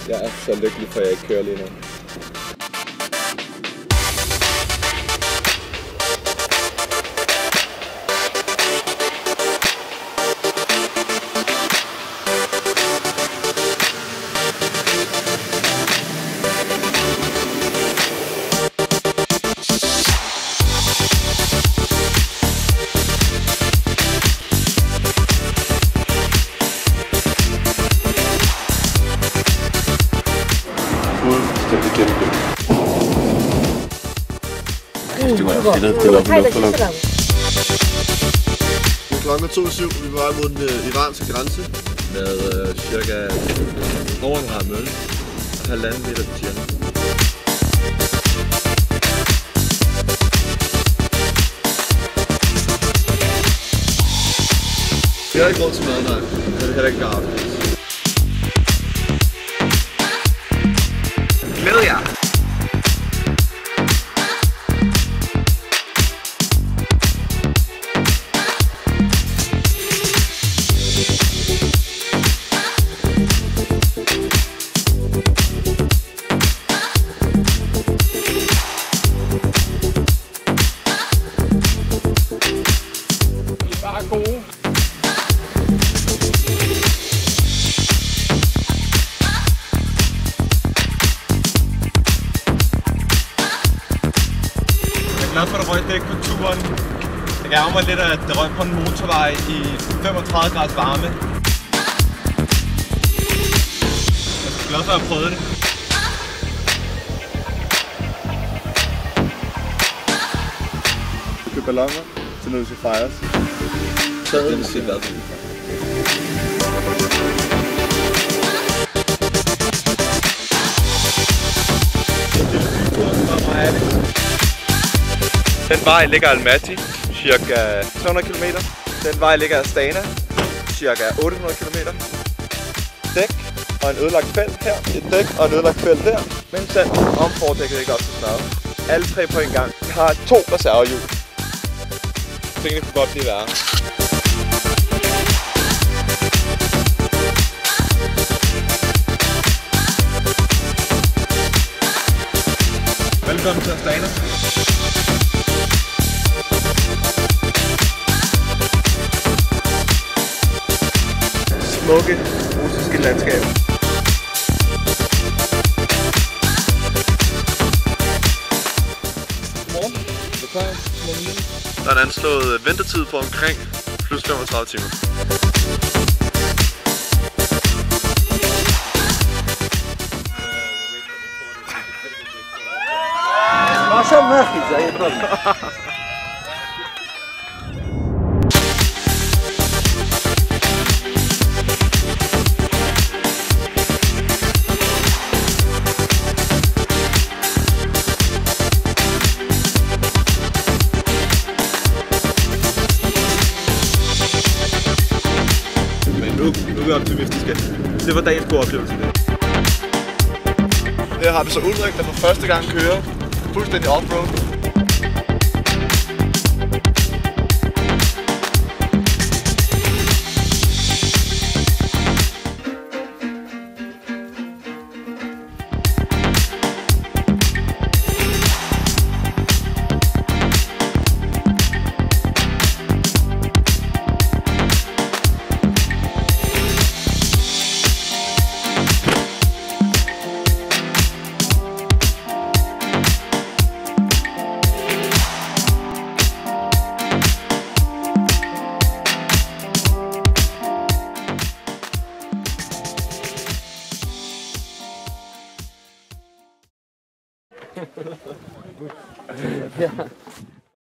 Jeg er så lykkelig for, at jeg ikke kører lige nu. Klokken er 2:07, vi er på vej mod den iranske grænse. Med cirka over en grad møl og 1,5 liter gin. Vi har ikke råd til mad, nej. Det er heller ikke garvet. Glæder jer! Gode. Jeg er glad for, at der røg dæk på turen. Jeg ærger mig lidt, at det røg på en motorvej i 35 graders varme. Jeg er glad for, at jeg prøvede det. Vi køber balloner til noget, vi skal fejres. Det vil sige hvad. Den vej ligger Almaty, cirka 300 km. Den vej ligger Astana, cirka 800 km. Dæk og en ødelagt felt her. Et dæk og en ødelagt felt der. Men selv om fordækket ikke også er snart. Alle tre på en gang. Vi har 2 reservehjul. Tingene kunne godt blive værre. Velkommen til Astana. Smukke russiske landskab. Godmorgen. Der er en anslået ventetid på omkring plus 35 timer. عشان ما اخي زي الطبيعي. Men nu er vi optimistiske. Det var dagens gode oplevelse. Her har vi så Ulrik, der for første gang kører fuldstændig off-road. Ja.